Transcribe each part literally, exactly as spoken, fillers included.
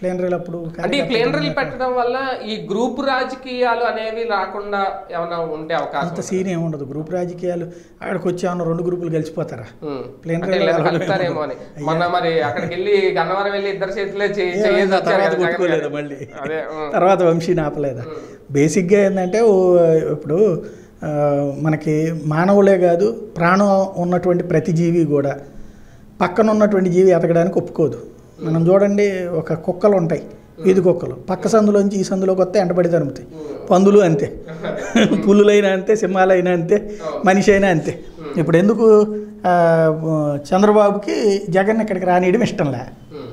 ప్లేనరీలు అప్పుడు అంటే ఈ ప్లేనరీలు పెట్టడం వల్ల ఈ గ్రూప్ రాజకీయాలు అనేవి రాకుండా ఏమైనా ఉండే అవకాశం? అంత సీన్ ఏమి ఉండదు. గ్రూప్ రాజకీయాలు అక్కడికి వచ్చి ఏమన్నా రెండు గ్రూపులు గెలిచిపోతారా? కలుపుతారేమో అని మొన్న మరి అక్కడికి వెళ్ళి గన్నవరం వెళ్ళి ఇద్దరు చేతులే తర్వాత కొట్టుకోలేదా మళ్ళీ, తర్వాత వంశీని ఆపలేదా? బేసిక్గా ఏంటంటే ఇప్పుడు మనకి మానవులే కాదు, ప్రాణం ఉన్నటువంటి ప్రతి జీవి కూడా పక్కన ఉన్నటువంటి జీవి ఎతకడానికి ఒప్పుకోదు. మనం చూడండి, ఒక కుక్కలు ఉంటాయి, వీధి కుక్కలు, పక్క సందులోంచి ఈ సందులోకి వస్తే ఎంటబడి తరుముతాయి. పందులు అంతే, పులులైనా అంతే, సింహాలైనా అంతే, మనిషి అయినా అంతే. ఇప్పుడు ఎందుకు చంద్రబాబుకి జగన్ ఇక్కడికి రానియడం ఇష్టంలే,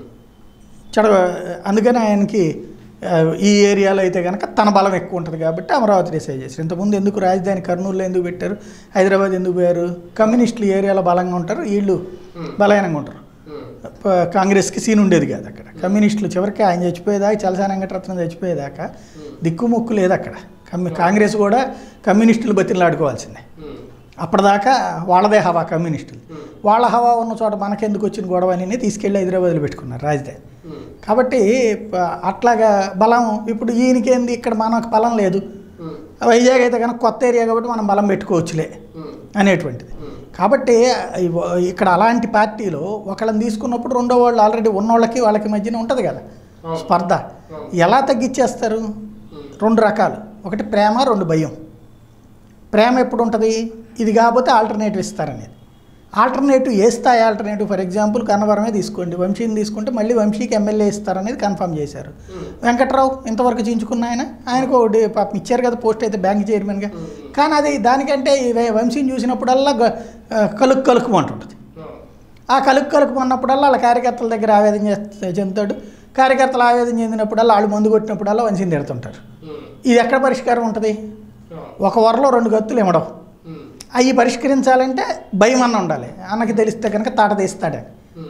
చడ అందుకని ఆయనకి ఈ ఏరియాలో అయితే కనుక తన బలం ఎక్కువ ఉంటుంది కాబట్టి అమరావతి డిసైడ్ చేశారు. ఇంతకుముందు ఎందుకు రాజధాని కర్నూలులో ఎందుకు పెట్టారు, హైదరాబాద్ ఎందుకు పోయారు? కమ్యూనిస్టులు ఏరియాలో బలంగా ఉంటారు, వీళ్ళు బలహీనంగా ఉంటారు. కాంగ్రెస్కి సీన్ ఉండేది కాదు అక్కడ. కమ్యూనిస్టులు చివరికి ఆయన చచ్చిపోయేదాకా, చలసాని వెంకటరత్నం చచ్చిపోయేదాకా దిక్కుముక్కు లేదు అక్కడ. కమ్యూ కాంగ్రెస్ కూడా కమ్యూనిస్టులు బతిలాడుకోవాల్సిందే. అప్పటిదాకా వాళ్ళదే హవా కమ్యూనిస్టులు. వాళ్ళ హవా ఉన్న చోట మనకెందుకు వచ్చిన గొడవ అని తీసుకెళ్ళి హైదరాబాద్లో పెట్టుకున్నారు రాజధాని. కాబట్టి అట్లాగా బలం ఇప్పుడు ఈయనకేంది, ఇక్కడ మనకు బలం లేదు, వైజాగ్ అయితే కనుక కొత్త ఏరియా కాబట్టి మనం బలం పెట్టుకోవచ్చులే అనేటువంటిది. కాబట్టి ఇక్కడ అలాంటి పార్టీలో ఒకళ్ళని తీసుకున్నప్పుడు రెండో వాళ్ళు ఆల్రెడీ ఉన్నోళ్ళకి వాళ్ళకి మధ్యన ఉంటుంది కదా స్పర్ధ. ఎలా తగ్గించేస్తారు? రెండు రకాలు, ఒకటి ప్రేమ, రెండు భయం. ప్రేమ ఎప్పుడు ఉంటుంది? ఇది కాకపోతే ఆల్టర్నేటివ్ ఇస్తారనేది. ఆల్టర్నేటివ్ ఏ స్థాయి ఆల్టర్నేటివ్? ఫర్ ఎగ్జాంపుల్ కన్నవరమే తీసుకోండి, వంశీని తీసుకుంటే మళ్ళీ వంశీకి ఎమ్మెల్యే ఇస్తారనేది కన్ఫర్మ్ చేశారు. వెంకట్రావు ఇంతవరకు చించుకున్న ఆయన, ఆయనకు ఒకటి పాపం ఇచ్చారు కదా పోస్ట్ అయితే బ్యాంక్ చైర్మన్గా. కానీ అది దానికంటే వంశీని చూసినప్పుడల్లా కలుక్కు కలుక్కు అంటుంటుంది. ఆ కలుక్కు కలుక్కు అన్నప్పుడల్లా వాళ్ళ కార్యకర్తల దగ్గర ఆవేదన చెందుతాడు. కార్యకర్తలు ఆవేదన చెందినప్పుడల్లా వాళ్ళు మందు కొట్టినప్పుడల్లా వంశీని తిడుతుంటారు. ఇది ఎక్కడ పరిష్కారం ఉంటుంది? ఒక వరలో రెండు గత్తులు ఇవ్వడం. అవి పరిష్కరించాలంటే భయం అన్న ఉండాలి. అన్నకి తెలిస్తే కనుక తాట తీస్తాడే.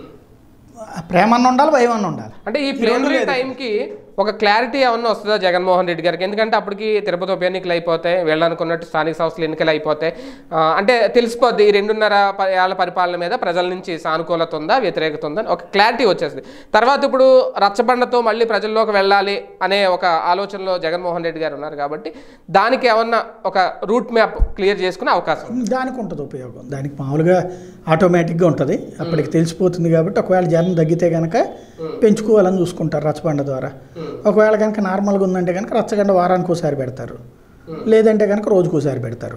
ప్రేమ అన్న ఉండాలి, భయం అన్న ఉండాలి. అంటే ఈ ప్లేనరీ టైంకి ఒక క్లారిటీ ఏమన్నా వస్తుందా జగన్మోహన్ రెడ్డి గారికి? ఎందుకంటే అప్పటికి తిరుపతి ఉప ఎన్నికలు అయిపోతాయి, వెళ్ళనుకున్నట్టు స్థానిక సంస్థలు ఎన్నికలు అయిపోతాయి. అంటే తెలిసిపోద్ది ఈ రెండున్నర ఏళ్ల పరిపాలన మీద ప్రజల నుంచి సానుకూలత ఉందా, వ్యతిరేకత ఉందా, ఒక క్లారిటీ వచ్చేస్తుంది. తర్వాత ఇప్పుడు రచ్చబండతో మళ్ళీ ప్రజల్లోకి వెళ్ళాలి అనే ఒక ఆలోచనలో జగన్మోహన్ రెడ్డి గారు ఉన్నారు కాబట్టి దానికి ఏమన్నా ఒక రూట్ మ్యాప్ క్లియర్ చేసుకునే అవకాశం దానికి ఉంటుంది ఉపయోగం. దానికి మామూలుగా ఆటోమేటిక్గా ఉంటుంది, అప్పటికి తెలిసిపోతుంది. కాబట్టి ఒకవేళ జనం తగ్గితే కనుక పెంచుకోవాలని చూసుకుంటారు రచ్చబండ ద్వారా. ఒకవేళ కనుక నార్మల్గా ఉందంటే కనుక రచ్చగండ వారానికి ఒకసారి పెడతారు, లేదంటే కనుక రోజుకోసారి పెడతారు.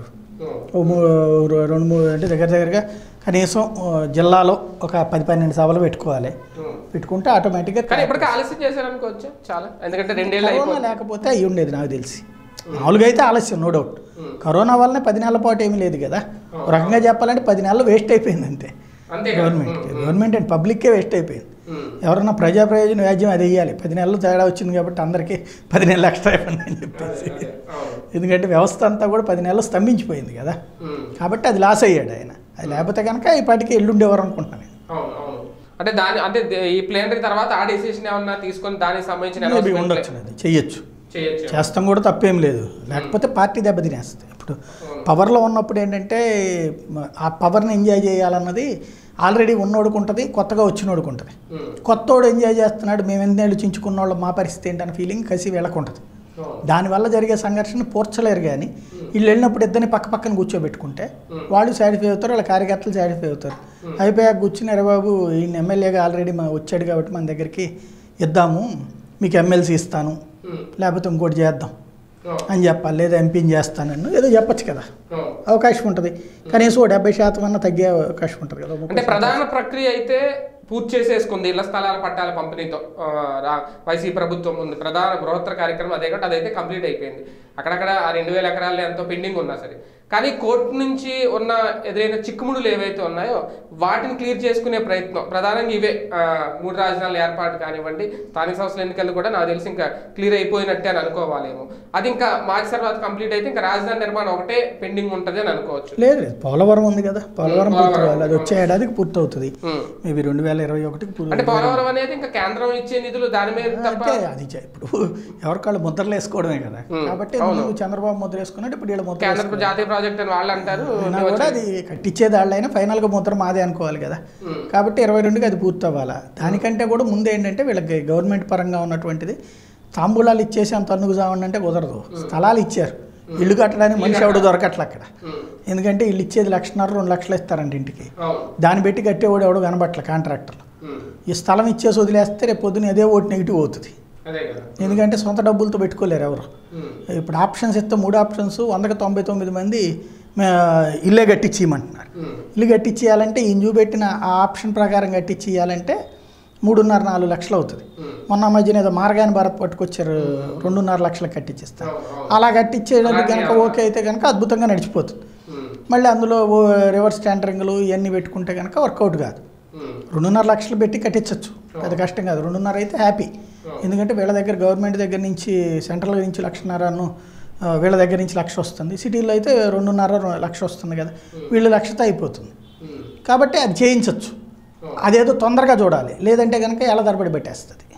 రెండు మూడు అంటే దగ్గర దగ్గరగా కనీసం జిల్లాలో ఒక పది పన్నెండు సభలు పెట్టుకోవాలి. పెట్టుకుంటే ఆటోమేటిక్గా ఆలస్యం చేశారనుకోవచ్చు చాలా, ఎందుకంటే రెండేళ్ళు లేకపోతే అయ్యి ఉండేది నాకు తెలిసి. మామూలుగా అయితే ఆలస్యం నో డౌట్. కరోనా వల్లనే పది నెలల పాటు ఏమీ లేదు కదా. ఒక రకంగా చెప్పాలంటే పది నెలలు వేస్ట్ అయిపోయింది అంతే గవర్నమెంట్కి. గవర్నమెంట్ అండ్ పబ్లిక్కే వేస్ట్ అయిపోయింది. ఎవరన్నా ప్రజా ప్రయోజన వ్యాజ్యం అది వేయాలి. పది నెలలు తేడా వచ్చింది కాబట్టి అందరికీ పది నెలలు ఎక్స్ట్రా ఇవ్వండి అని చెప్పేసి. ఎందుకంటే వ్యవస్థ అంతా కూడా పది నెలలు స్తంభించిపోయింది కదా. కాబట్టి అది లాస్ అయ్యాడు ఆయన. అది లేకపోతే కనుక ఈ పాటికి ఎల్లుండేవారు అనుకుంటున్నాను. అంటే దాని అంటే ఈ ప్లేనరీ తర్వాత ఆ డెసిషన్ ఏమన్నా తీసుకొని దానికి సంబంధించిన ఉండొచ్చు, అది చెయ్యొచ్చు, చేస్తాం కూడా తప్పేం లేదు. లేకపోతే పార్టీ దెబ్బతినేస్తుంది. ఇప్పుడు పవర్లో ఉన్నప్పుడు ఏంటంటే ఆ పవర్ని ఎంజాయ్ చేయాలన్నది ఆల్రెడీ ఉన్నోడుకు ఉంటుంది, కొత్తగా వచ్చినోడుకు ఉంటుంది. కొత్తోడు ఎంజాయ్ చేస్తున్నాడు, మేము ఎన్నేళ్ళు చించుకున్న వాళ్ళు మా పరిస్థితి ఏంటనే ఫీలింగ్ కసి వీళ్ళకుంటుంది. దానివల్ల జరిగే సంఘర్షణ పోర్చలేరు. కానీ వీళ్ళు వెళ్ళినప్పుడు ఇద్దరిని పక్క పక్కన కూర్చోబెట్టుకుంటే వాళ్ళు సాటిస్ఫై అవుతారు, వాళ్ళ కార్యకర్తలు సాటిస్ఫై అవుతారు. అయిపోయాక కూర్చుని అరే బాబు ఈయన ఎమ్మెల్యేగా ఆల్రెడీ మా వచ్చాడు కాబట్టి మన దగ్గరికి ఇద్దాము, మీకు ఎమ్మెల్సీ ఇస్తాను, లేకపోతే ఇంకోటి చేద్దాం అని చెప్పాలి, లేదా ఎంపీని చేస్తానన్ను ఏదో చెప్పచ్చు కదా, అవకాశం ఉంటుంది. కనీసం డెబ్బై శాతం అన్న తగ్గే అవకాశం ఉంటుంది కదా. అంటే ప్రధాన ప్రక్రియ అయితే పూర్తి చేసేసుకుంది ఇళ్ల స్థలాల పట్టాల పంపిణీతో వైసీపీ ప్రభుత్వం ఉంది. ప్రధాన బృహత్తర కార్యక్రమం అదే కాబట్టి అదైతే కంప్లీట్ అయిపోయింది. అక్కడక్కడ ఆ రెండు వేల ఎకరాలు ఎంతో పెండింగ్ ఉన్నా సరే. కానీ కోర్టు నుంచి ఉన్న ఎదురైన చిక్కుముడులు ఏవైతే ఉన్నాయో వాటిని క్లియర్ చేసుకునే ప్రయత్నం ప్రధానంగా ఇవే. మూడు రాజధానుల ఏర్పాటు కానివ్వండి, స్థానిక సంస్థల ఎన్నికలు కూడా నాకు తెలిసి ఇంకా క్లియర్ అయిపోయినట్టే అని అనుకోవాలేమో. అది ఇంకా మార్చి తర్వాత కంప్లీట్ అయితే ఇంకా రాజధాని నిర్మాణం ఒకటే పెండింగ్ ఉంటుంది అని అనుకోవచ్చు. లేదు లేదు, పోలవరం ఉంది కదా, పోలవరం పూర్తి కావాలి, అది వచ్చే ఏడాదికి పూర్తి అవుతుంది. మేబీ రెండు వేల ఇరవై ఒకటికి. అంటే పోలవరం అనేది ఇంకా కేంద్రం ఇచ్చే నిధులు దాని మీద అంటే అది ఇప్పుడు ఎవరికాళ్ళు ముద్రలు వేసుకోవడమే కదా. కాబట్టి చంద్రబాబు ముద్ర వేసుకున్నట్టు ఇప్పుడు వీళ్ళ ముద్ర జాతీయ ప్రాజెక్ట్ అని వాళ్ళు అంటారు. కూడా అది కట్టించేది వాళ్ళైనా ఫైనల్గా ముద్ర మాదే అనుకోవాలి కదా. కాబట్టి ఇరవై రెండుకి అది పూర్తి అవ్వాలా. దానికంటే కూడా ముందు ఏంటంటే వీళ్ళకి గవర్నమెంట్ పరంగా ఉన్నటువంటిది తాంబూలాలు ఇచ్చేసి అంత అన్నుగుజామండి అంటే కుదరదు. స్థలాలు ఇచ్చారు, ఇల్లు కట్టడానికి మనిషి ఎవడు దొరకట్లే అక్కడ. ఎందుకంటే ఇల్లు ఇచ్చేది లక్షన్నర రెండు లక్షలు ఇస్తారంట ఇంటికి, దాన్ని పెట్టి కట్టేవాడు ఎవడు కనబట్లే కాంట్రాక్టర్లు. ఈ స్థలం ఇచ్చేసి వదిలేస్తే రేపు పొద్దున అదే ఓటు నెగిటివ్ అవుతుంది. ఎందుకంటే సొంత డబ్బులతో పెట్టుకోలేరు ఎవరు. ఇప్పుడు ఆప్షన్స్ ఇస్తే మూడు ఆప్షన్స్ వందకి తొంభై తొమ్మిది మంది ఇల్లే కట్టించేయమంటున్నారు. ఇల్లు కట్టించేయాలంటే ఈయన చూపెట్టిన ఆ ఆప్షన్ ప్రకారం కట్టించేయాలంటే మూడున్నర నాలుగు లక్షలు అవుతుంది. మొన్న మధ్యన ఏదో మార్గాన్ని భారత్ పట్టుకొచ్చారు, రెండున్నర లక్షలకు కట్టించేస్తారు. అలా కట్టించేటప్పుడు కనుక ఓకే అయితే కనుక అద్భుతంగా నడిచిపోతుంది. మళ్ళీ అందులో రివర్స్ ట్యాండరింగ్లు ఇవన్నీ పెట్టుకుంటే కనుక వర్కౌట్ కాదు. రెండున్నర లక్షలు పెట్టి కట్టించవచ్చు, పెద్ద కష్టం కాదు. రెండున్నర అయితే హ్యాపీ. ఎందుకంటే వీళ్ళ దగ్గర గవర్నమెంట్ దగ్గర నుంచి సెంట్రల్ నుంచి లక్షన్నరను వీళ్ళ దగ్గర నుంచి లక్ష వస్తుంది, సిటీలో అయితే రెండున్నర లక్ష వస్తుంది కదా, వీళ్ళు లక్షతో అయిపోతుంది. కాబట్టి అది చేయించవచ్చు. అదేదో తొందరగా చూడాలి, లేదంటే కనుక ఎలా తరబడి పెట్టేస్తుంది.